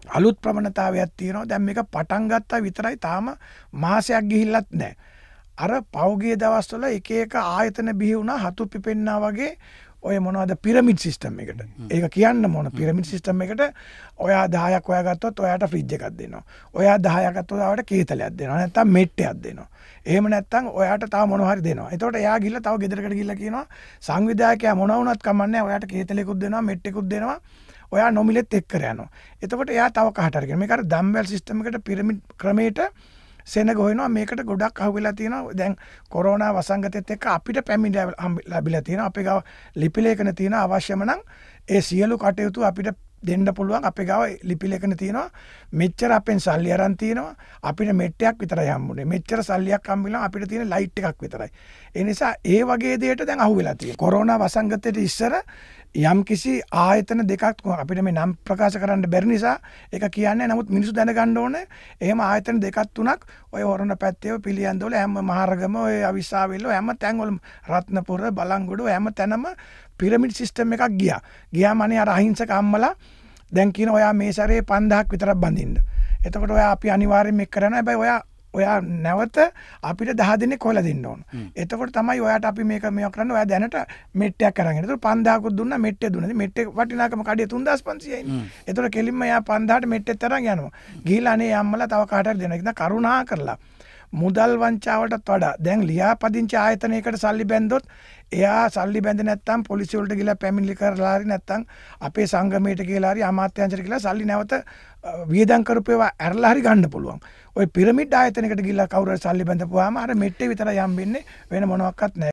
අලුත් ප්‍රවණතාවයක් තියෙනවා. දැන් මේක පටන් ගත්තා විතරයි තාම මාසයක් ගිහිල්ලත් නැහැ. අර පෞගිය දවස්වල එක එක ආයතන බිහි වුණා හතු පිපෙන්නා වගේ ඔය මොනවද පිරමිඩ් සිස්ටම් එකට. ඒක කියන්න මොන පිරමිඩ් සිස්ටම් එකට ඔයා 10ක් ඔයා ගත්තොත් ඔයාට ෆ්‍රිජ් එකක් දෙනවා. ඔයා 10ක් ගත්තොත් ඔයාට කේතලයක් දෙනවා. නැත්නම් මෙට්ටයක් දෙනවා. එහෙම නැත්නම් ඔයාට තව මොනවා හරි දෙනවා. එතකොට එයා ගිහලා තව ගෙදරකට ගිහලා කියනවා සංවිධායකයා මොන වුණත් කමන්නේ ඔයාට කේතලෙකුත් දෙනවා මෙට්ටෙකුත් දෙනවා. ඔයා නොමිලෙත් එක්ක යනවා. එතකොට එයා තව කහට අරගෙන මේක අර ඩම්බෙල් සිස්ටම් එකට පිරමිඩ් ක්‍රමයට සෙනග හොයනවා. මේකට ගොඩක් අහුවෙලා තියෙනවා. දැන් කොරෝනා වසංගතෙත් එක්ක අපිට පැමිණ ලැබිලා තියෙනවා. අපේ ගාව ලිපි ලේඛන තියෙන අවශ්‍යම නම් ඒ සියලු කටයුතු අපිට දෙන්න පුළුවන්. අපේ ගාව ලිපි ලේඛන තියෙනවා. මෙච්චර අපෙන් සල්ලි අරන් තියෙනවා. අපිට මෙට්ටයක් විතරයි හම්බුනේ. මෙච්චර සල්ලියක් හම්බෙලා අපිට තියෙන ලයිට් එකක් විතරයි. ඒ නිසා ඒ වගේ දෙයකට දැන් අහුවෙලා තියෙනවා. කොරෝනා වසංගතයට ඉස්සර යම් කිසි ආයතන දෙකක් අපිට මේ නම් ප්‍රකාශ කරන්න බැරි නිසා ඒක කියන්නේ. නමුත් මිනිස්සු දැනගන්න ඕනේ එහෙම ආයතන දෙකක් තුනක් ඔය හොරණ පැත්තේ පිළියන්දවල හැම මහරගම ඔය අවිස්සාවෙල්ල හැම තැන්වල රත්නපුර බලංගොඩ හැම තැනම පිරමිඩ් සිස්ටම් එකක් ගියා. ගියාම අනේ අර අහිංසක අම්මලා දැන් කියන ඔයා මේ සැරේ 5000ක් විතරක් බඳින්න. එතකොට ඔයා අපි අනිවාර්යෙන් මේක කරනවා. හැබැයි ඔයා නැවත අපිට 10 දිනක් හොයලා දෙන්න ඕන. එතකොට තමයි ඔයාට අපි මේක කරන්න. ඔයා දැනට මෙට්ටයක් අරගෙන. එතකොට 5000ක් දුන්නා මෙට්ටය දුන්නා. මෙට්ටේ වටිනාකම කඩේ 3500යි. එතකොට කෙලින්ම එයා 5000ට මෙට්ටෙත් අරන් යනවා. ගිහිල්ලා අනේ අම්මලා තව කාට හරි දෙනවා. ඒක කරුණා කරලා මුදල් වංචාවටත් වඩා දැන් ලියාපදිංචි ආයතනයකට සල්ලි බැන්දොත් එයා සල්ලි බැඳ නැත්නම් පොලිසිය වලට ගිහලා පැමිණිලි කරලා හරි නැත්නම් අපේ සංගමයට ගිහලා හරි අමාත්‍යාංශයට ගිහලා සල්ලි නැවත වියදම් කරපේවා ඇරලා හරි ගන්න පුළුවන්. ඔය පිරමිඩ් ආයතනයකට ගිහලා කවුරු හරි සල්ලි බැඳපුවාම අර මෙට්ටේ විතරයි හම්බෙන්නේ වෙන මොනවත් නැහැ.